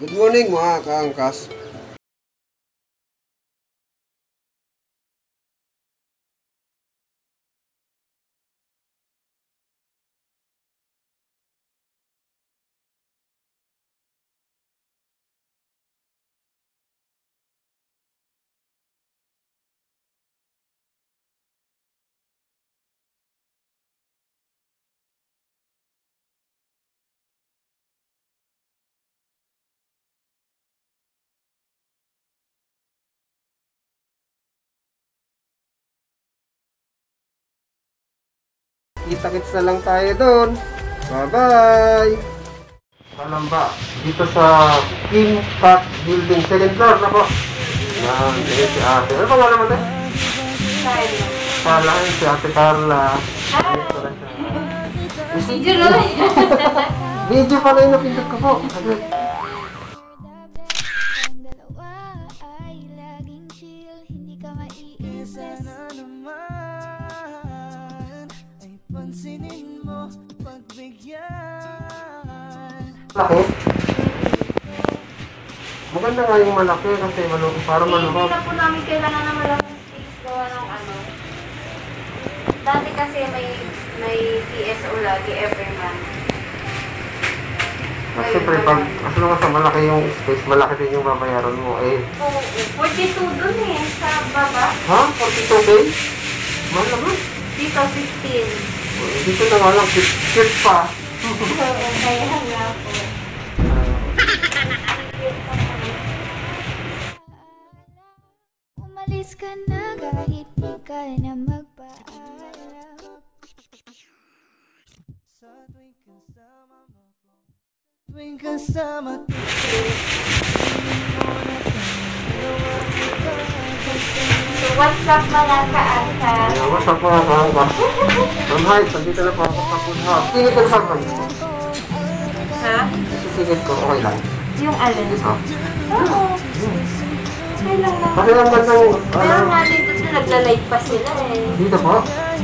Good morning mga kaangkas. Kita-kits na lang tayo doon. Bye-bye! Kalamba, dito sa King Cat Building, second floor na po. Yan, si ate. Ano pa nga naman eh? Carla. Carla, si ate Carla. Video naman. Video pala yung napindot ko po. Sabi. Laki. Maganda nga yung malaki kasi para Hindi malukog. na po namin kailangan na malaking space gawa ng ano. Dati kasi may PSO lagi every month. Siyempre, pag as long as malaki yung space, malaki din yung babayaran mo. Eh, Oo, 42 dun eh, sa baba. ha? 42K? Mahal naman. Dito 15. Dito na nga lang, cute pa. Oo, kaya nga po. Umalis ka na kahit di ka na magpaalam. Tuwing kasama ko, So, what's up mga kaangkas? What's up mga kaangkas? Ma'am, hi, nandito na po ako sa food hub. Singit ko sa akin. Ha? Sisingit ko, okay lang. Yung alin? Dito. Oo. Okay lang naman. Kasi ang gandang, Pero nga dito nagla-live pa sila eh. dito po.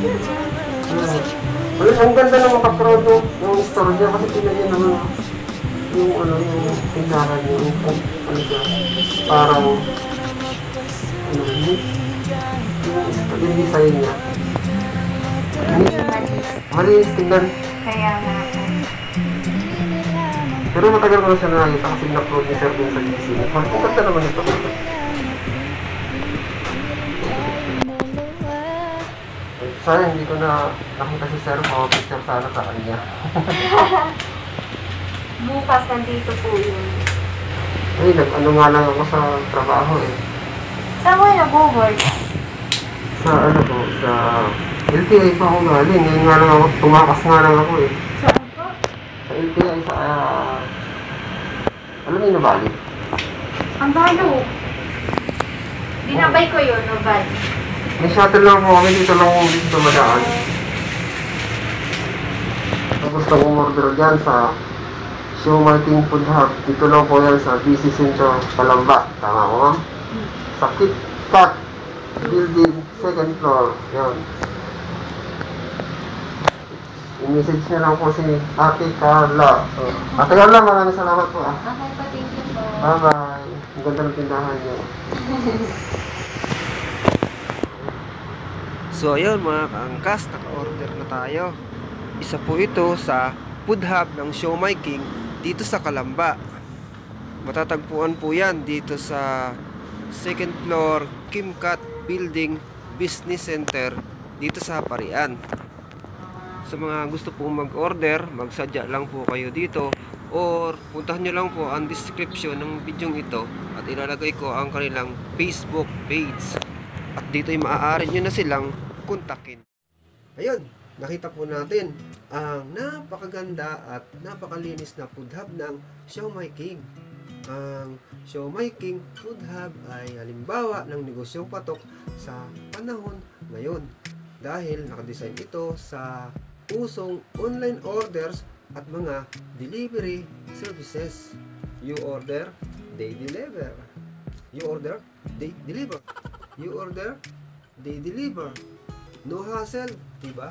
Well, ang ganda ng makaproud yung store niya kasi tingnan niya naman yung yung tindahan niya, yung siya, parang yung design niya. Malinis tingnan. Kaya nga po. Pero matagal ko na siya nakita kasi na-upload ni Sir din sa GC. Ang ganda naman ito. Sayang, hindi ko na nakita si Sir. Picture sana sa kanya. Bukas nandito po yun. Ay, nag-ano nga lang ako sa trabaho eh. Saan mo yung nag-work? Sa ano po, sa LTI pa ako galing. Ngayon nga lang ako, tumakas nga lang ako eh. Saan po? Sa LTI sa, alam mo yung nabali? Ang balo. Dinabay ko yun, no ba? May shuttle lang po kami, dito lang dito dumadaan. Kung gusto kong order dyan sa Siomai King Food Hub, dito lang po yan sa BC Centro, Kalamba. Tama ko ma'am? Sa Kit Kat Building, second floor. Yan. I-message niya lang po si Ate Carla. Ate Carla, maraming salamat po ah. Okay pa, thank you po. Bye-bye. Ang ganda ng tindahan niyo. So ayun mga kaangkas, naka-order na tayo. Isa po ito sa food hub ng Siomai King dito sa Kalamba. Matatagpuan po yan dito sa second floor Kim Cat Building Business Center dito sa Parian. Sa mga gusto po mag-order, magsadya lang po kayo dito or puntahan nyo lang po ang description ng video ito at ilalagay ko ang kanilang Facebook page. At dito ay maaari nyo na silang kontakin. Ayun, nakita po natin ang napakaganda at napakalinis na food hub ng Siomai King. Ang Siomai King Food Hub ay halimbawa ng negosyong patok sa panahon ngayon dahil nakadesign ito sa usong online orders at mga delivery services. You order, they deliver. You order, they deliver. You order, they deliver. No hassle, diba?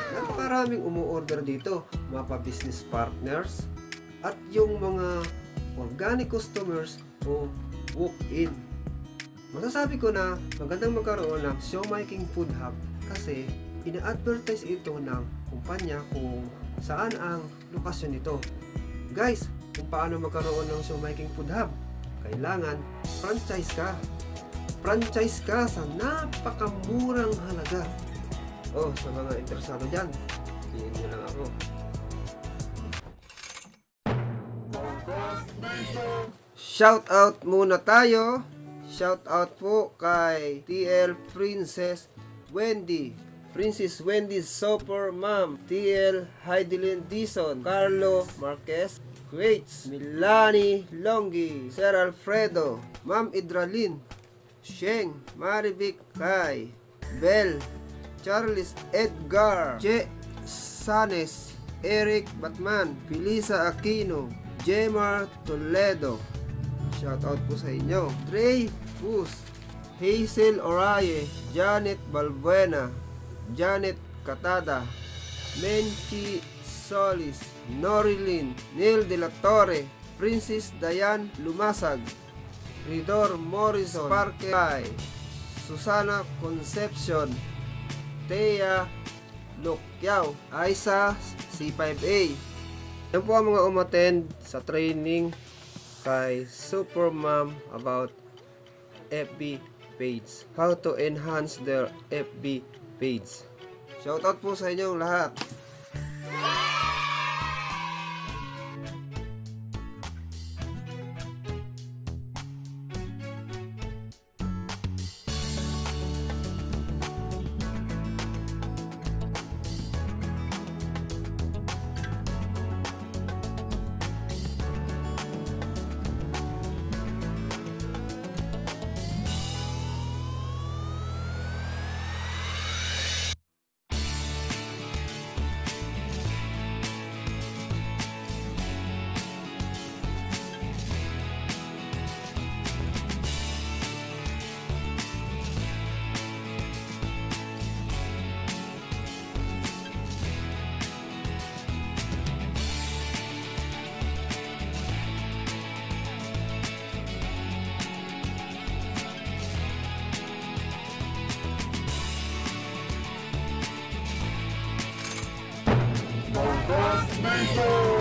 Napakaraming umu-order dito, mga pa-business partners at yung mga organic customers o walk-in. Masasabi ko na magandang magkaroon ng Showmaking Food Hub kasi ina-advertise ito ng kumpanya kung saan ang lokasyon nito. Guys, kung paano magkaroon ng Showmaking Food Hub? Kailangan franchise ka. Franchise ka sa napakamurang halaga. Oh, sa mga interesado dyan, tingin nyo lang ako. Shout out muna tayo. Shout out po kay TL Princess Wendy, Princess Wendy Super Mom, TL Heidelin Dison, Carlo Marquez Quates, Milani Longi, Sir Alfredo, Ma'am Idralin, Sheng, Marivic Kai, Bell, Charles Edgar, Che Sanes, Eric Batman, Felisa Aquino, Jemar Toledo. Shout out po sa inyo. Trey Fus, Hazel Oraye, Janet Balbuena, Janet Catada, Menchi Solis, Norilyn, Neil De La Torre, Princess Diane Lumasag, Ridor Morrison, Parque Ay, Susana Concepcion, Thea Lokyao, Aisa C5A. Yan po ang mga umattend sa training kay Supermom about FB page. How to enhance their FB page. Shoutout po sa inyong lahat. Nation.